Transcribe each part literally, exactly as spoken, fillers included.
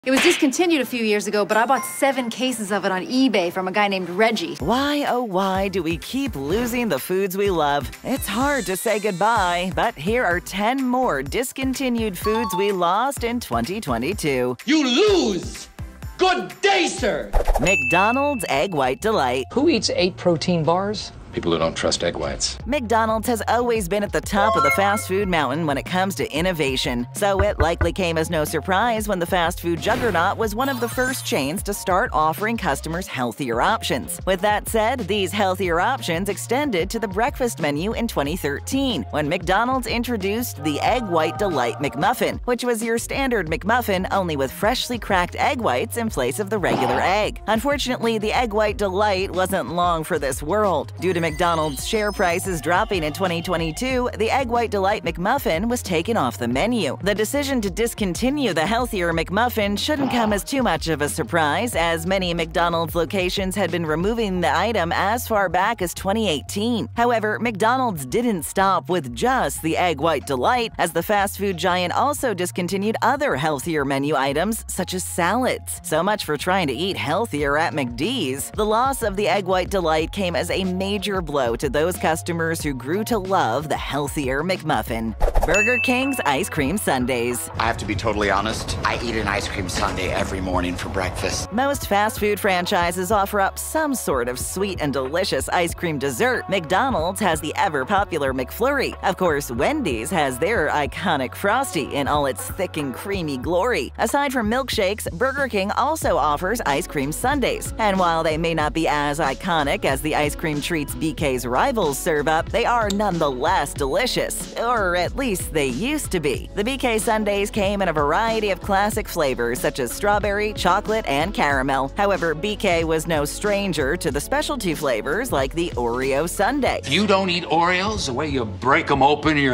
It was discontinued a few years ago, but I bought seven cases of it on eBay from a guy named Reggie. Why, oh why, do we keep losing the foods we love? It's hard to say goodbye, but here are ten more discontinued foods we lost in twenty twenty-two. You lose! Good day, sir! McDonald's Egg White Delight. Who eats eight protein bars? People who don't trust egg whites. McDonald's has always been at the top of the fast food mountain when it comes to innovation, so it likely came as no surprise when the fast food juggernaut was one of the first chains to start offering customers healthier options. With that said, these healthier options extended to the breakfast menu in twenty thirteen, when McDonald's introduced the Egg White Delight McMuffin, which was your standard McMuffin only with freshly cracked egg whites in place of the regular egg. Unfortunately, the Egg White Delight wasn't long for this world. Due to McDonald's share prices dropping in twenty twenty-two, the Egg White Delight McMuffin was taken off the menu. The decision to discontinue the healthier McMuffin shouldn't come as too much of a surprise, as many McDonald's locations had been removing the item as far back as twenty eighteen. However, McDonald's didn't stop with just the Egg White Delight, as the fast food giant also discontinued other healthier menu items, such as salads. So much for trying to eat healthier at McD's. The loss of the Egg White Delight came as a major blow to those customers who grew to love the healthier McMuffin. Burger King's Ice Cream Sundaes. I have to be totally honest, I eat an ice cream sundae every morning for breakfast. Most fast food franchises offer up some sort of sweet and delicious ice cream dessert. McDonald's has the ever-popular McFlurry. Of course, Wendy's has their iconic Frosty in all its thick and creamy glory. Aside from milkshakes, Burger King also offers ice cream sundaes. And while they may not be as iconic as the ice cream treats B K's rivals serve up, they are nonetheless delicious, or at least they used to be. The B K sundaes came in a variety of classic flavors such as strawberry, chocolate, and caramel. However, B K was no stranger to the specialty flavors like the Oreo sundae. You don't eat Oreos? The way you break them open, you're...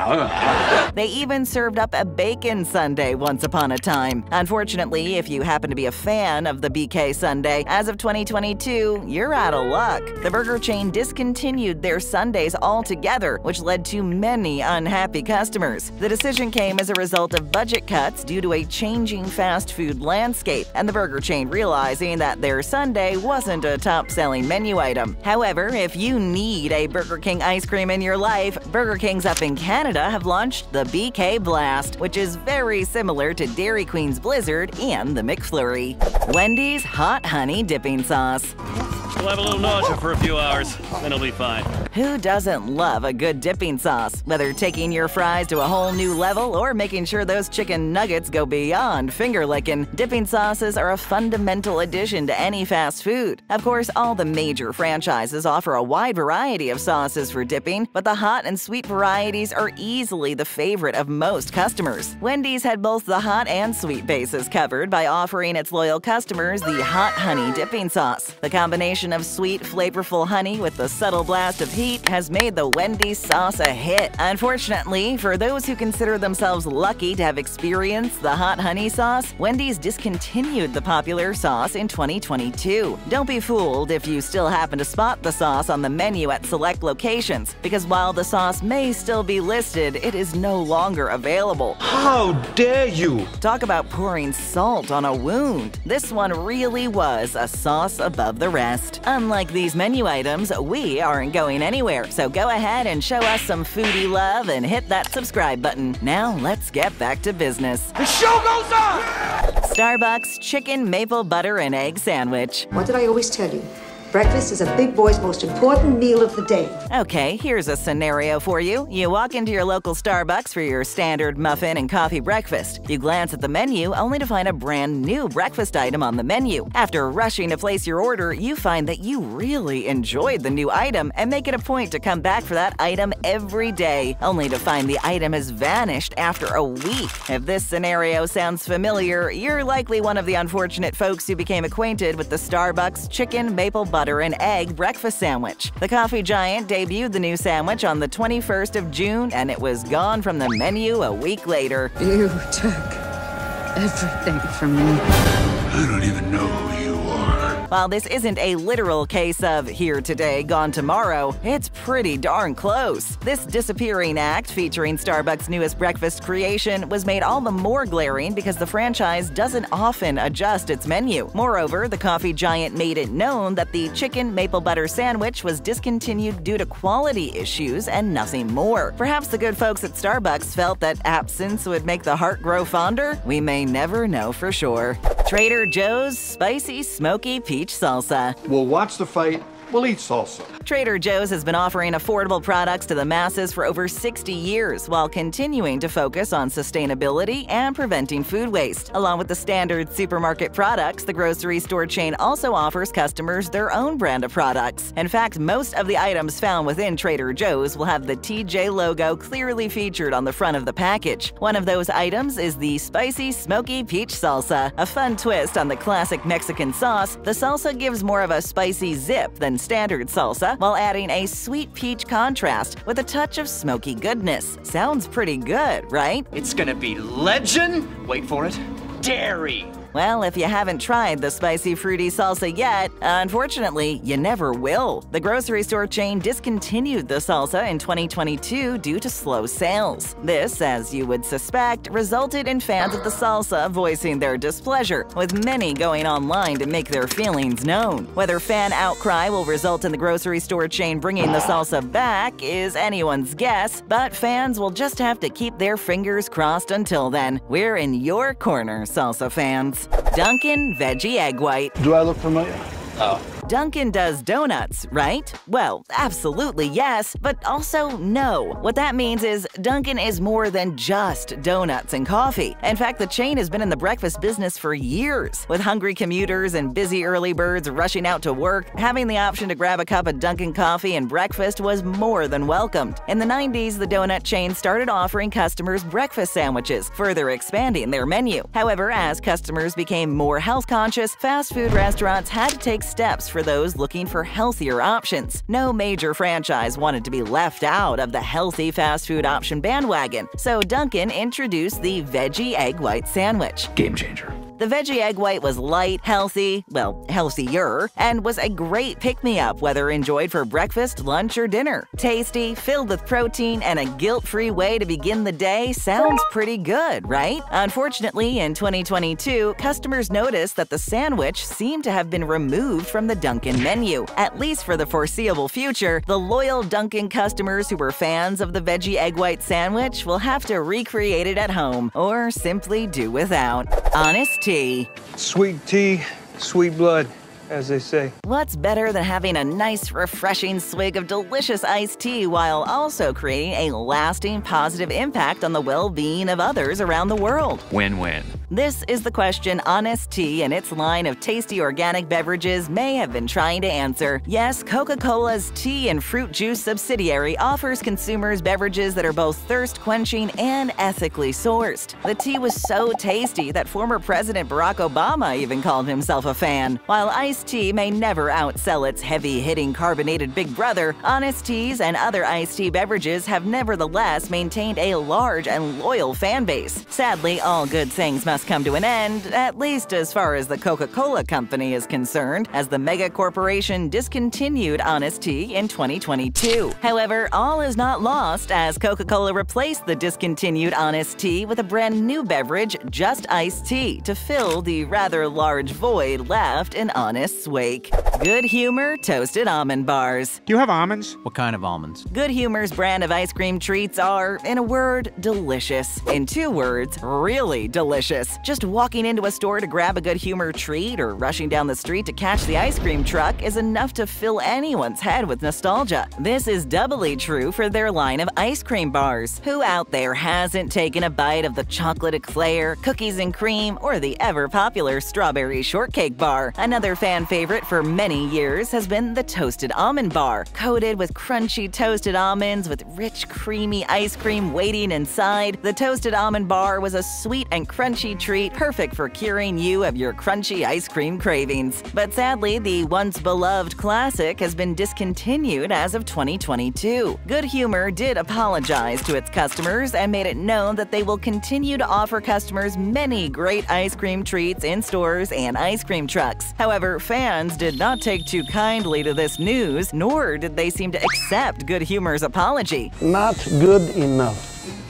They even served up a bacon sundae once upon a time. Unfortunately, if you happen to be a fan of the B K sundae, as of twenty twenty-two, you're out of luck. The burger chain discontinued their sundaes altogether, which led to many unhappy customers. The decision came as a result of budget cuts due to a changing fast food landscape, and the burger chain realizing that their sundae wasn't a top-selling menu item. However, if you need a Burger King ice cream in your life, Burger King's up in Canada have launched the B K Blast, which is very similar to Dairy Queen's Blizzard and the McFlurry. Wendy's Hot Honey Dipping Sauce. We'll have a little nausea for a few hours, then it'll be fine. Who doesn't love a good dipping sauce? Whether taking your fries to a whole new level or making sure those chicken nuggets go beyond finger-licking, dipping sauces are a fundamental addition to any fast food. Of course, all the major franchises offer a wide variety of sauces for dipping, but the hot and sweet varieties are easily the favorite of most customers. Wendy's had both the hot and sweet bases covered by offering its loyal customers the Hot Honey Dipping Sauce. The combination of sweet, flavorful honey with the subtle blast of heat has made the Wendy's sauce a hit. Unfortunately, for those who consider themselves lucky to have experienced the hot honey sauce, Wendy's discontinued the popular sauce in twenty twenty-two. Don't be fooled if you still happen to spot the sauce on the menu at select locations, because while the sauce may still be listed, it is no longer available. How dare you! Talk about pouring salt on a wound. This one really was a sauce above the rest. Unlike these menu items, we aren't going anywhere, so go ahead and show us some foodie love and hit that subscribe button. Now let's get back to business. The show goes on! Starbucks Chicken Maple Butter and Egg Sandwich. What did I always tell you? Breakfast is a big boy's most important meal of the day. Okay, here's a scenario for you. You walk into your local Starbucks for your standard muffin and coffee breakfast. You glance at the menu only to find a brand new breakfast item on the menu. After rushing to place your order, you find that you really enjoyed the new item and make it a point to come back for that item every day, only to find the item has vanished after a week. If this scenario sounds familiar, you're likely one of the unfortunate folks who became acquainted with the Starbucks Chicken Maple Butter Butter and Egg Breakfast Sandwich. The coffee giant debuted the new sandwich on the twenty-first of June, and it was gone from the menu a week later. You took everything from me. I don't even know who you are. While this isn't a literal case of here today, gone tomorrow, it's pretty darn close. This disappearing act, featuring Starbucks' newest breakfast creation, was made all the more glaring because the franchise doesn't often adjust its menu. Moreover, the coffee giant made it known that the chicken maple butter sandwich was discontinued due to quality issues and nothing more. Perhaps the good folks at Starbucks felt that absence would make the heart grow fonder? We may never know for sure. Trader Joe's Spicy Smoky Peach Salsa. We'll watch the fight. We'll eat salsa. Trader Joe's has been offering affordable products to the masses for over sixty years while continuing to focus on sustainability and preventing food waste. Along with the standard supermarket products, the grocery store chain also offers customers their own brand of products. In fact, most of the items found within Trader Joe's will have the T J logo clearly featured on the front of the package. One of those items is the Spicy Smoky Peach Salsa. A fun twist on the classic Mexican sauce, the salsa gives more of a spicy zip than standard salsa, while adding a sweet peach contrast with a touch of smoky goodness. Sounds pretty good, right? It's gonna be legend. Wait for it. Dairy. Well, if you haven't tried the spicy fruity salsa yet, unfortunately, you never will. The grocery store chain discontinued the salsa in twenty twenty-two due to slow sales. This, as you would suspect, resulted in fans of the salsa voicing their displeasure, with many going online to make their feelings known. Whether fan outcry will result in the grocery store chain bringing the salsa back is anyone's guess, but fans will just have to keep their fingers crossed until then. We're in your corner, salsa fans. Dunkin' Veggie Egg White. Do I look familiar? Oh. Dunkin' does donuts, right? Well, absolutely yes, but also no. What that means is Dunkin' is more than just donuts and coffee. In fact, the chain has been in the breakfast business for years. With hungry commuters and busy early birds rushing out to work, having the option to grab a cup of Dunkin' coffee and breakfast was more than welcomed. In the nineties, the donut chain started offering customers breakfast sandwiches, further expanding their menu. However, as customers became more health conscious, fast food restaurants had to take steps for those looking for healthier options. No major franchise wanted to be left out of the healthy fast food option bandwagon, so Dunkin' introduced the Veggie Egg White sandwich. Game changer. The Veggie Egg White was light, healthy, well, healthier, and was a great pick-me-up whether enjoyed for breakfast, lunch, or dinner. Tasty, filled with protein, and a guilt-free way to begin the day sounds pretty good, right? Unfortunately, in twenty twenty-two, customers noticed that the sandwich seemed to have been removed from the Dunkin' menu. At least for the foreseeable future, the loyal Dunkin' customers who were fans of the Veggie Egg White sandwich will have to recreate it at home, or simply do without. Honest Tea. Sweet tea, sweet blood, as they say. What's better than having a nice, refreshing swig of delicious iced tea while also creating a lasting positive impact on the well-being of others around the world? Win-win. This is the question Honest Tea and its line of tasty organic beverages may have been trying to answer. Yes, Coca-Cola's tea and fruit juice subsidiary offers consumers beverages that are both thirst-quenching and ethically sourced. The tea was so tasty that former President Barack Obama even called himself a fan. While iced tea may never outsell its heavy-hitting carbonated big brother, Honest Teas and other iced tea beverages have nevertheless maintained a large and loyal fan base. Sadly, all good things must come to an end, at least as far as the Coca-Cola Company is concerned, as the mega corporation discontinued Honest Tea in twenty twenty-two. However, all is not lost as Coca-Cola replaced the discontinued Honest Tea with a brand new beverage, Just Iced Tea, to fill the rather large void left in Honest's wake. Good Humor Toasted Almond Bars. Do you have almonds? What kind of almonds? Good Humor's brand of ice cream treats are, in a word, delicious. In two words, really delicious. Just walking into a store to grab a Good Humor treat or rushing down the street to catch the ice cream truck is enough to fill anyone's head with nostalgia. This is doubly true for their line of ice cream bars. Who out there hasn't taken a bite of the chocolate eclair, cookies and cream, or the ever-popular strawberry shortcake bar? Another fan favorite for many years has been the Toasted Almond Bar, coated with crunchy toasted almonds with rich, creamy ice cream waiting inside. The Toasted Almond Bar was a sweet and crunchy salty treat perfect for curing you of your crunchy ice cream cravings. But sadly, the once beloved classic has been discontinued as of twenty twenty-two. Good Humor did apologize to its customers and made it known that they will continue to offer customers many great ice cream treats in stores and ice cream trucks. However, fans did not take too kindly to this news, nor did they seem to accept Good Humor's apology. Not good enough.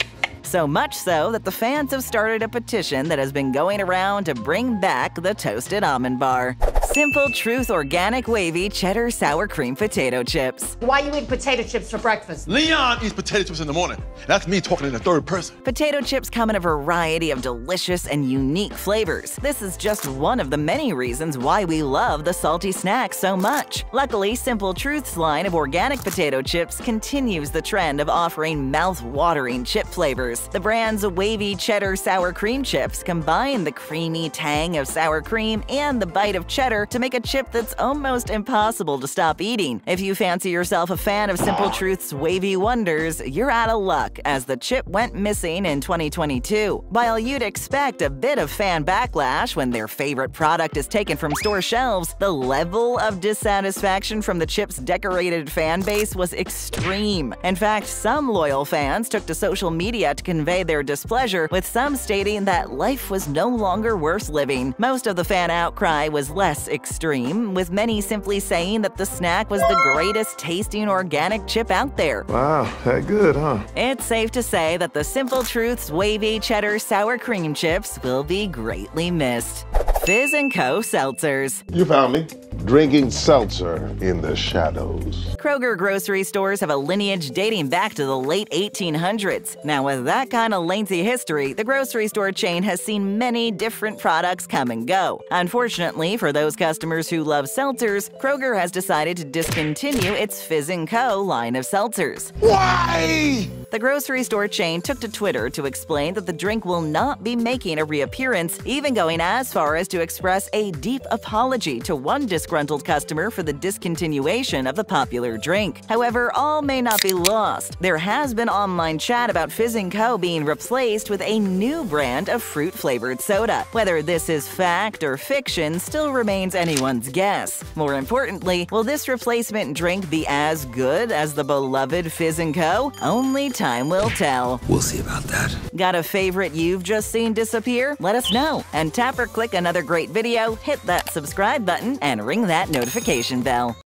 So much so that the fans have started a petition that has been going around to bring back the Toasted Almond Bar. Simple Truth Organic Wavy Cheddar Sour Cream Potato Chips. Why you eat potato chips for breakfast? Leon eats potato chips in the morning. That's me talking in the third person. Potato chips come in a variety of delicious and unique flavors. This is just one of the many reasons why we love the salty snack so much. Luckily, Simple Truth's line of organic potato chips continues the trend of offering mouth-watering chip flavors. The brand's wavy cheddar sour cream chips combine the creamy tang of sour cream and the bite of cheddar to make a chip that's almost impossible to stop eating. If you fancy yourself a fan of Simple Truth's wavy wonders, you're out of luck, as the chip went missing in twenty twenty-two. While you'd expect a bit of fan backlash when their favorite product is taken from store shelves, the level of dissatisfaction from the chip's decorated fan base was extreme. In fact, some loyal fans took to social media to convey their displeasure, with some stating that life was no longer worth living. Most of the fan outcry was less extreme, with many simply saying that the snack was the greatest tasting organic chip out there. Wow, that good, huh? It's safe to say that the Simple Truth's wavy cheddar sour cream chips will be greatly missed. Fizz and Co. Seltzers. You found me. Drinking seltzer in the shadows. Kroger grocery stores have a lineage dating back to the late eighteen hundreds. Now, with that kind of lengthy history, the grocery store chain has seen many different products come and go. Unfortunately, for those customers who love seltzers, Kroger has decided to discontinue its Fizz and Co. line of seltzers. Why? The grocery store chain took to Twitter to explain that the drink will not be making a reappearance, even going as far as to express a deep apology to one disgruntled customer for the discontinuation of the popular drink. However, all may not be lost. There has been online chat about Fizz and Co. being replaced with a new brand of fruit-flavored soda. Whether this is fact or fiction still remains anyone's guess. More importantly, will this replacement drink be as good as the beloved Fizz and Co.? Only time will tell. We'll see about that. Got a favorite you've just seen disappear? Let us know. And tap or click another great video, hit that subscribe button, and ring that notification bell.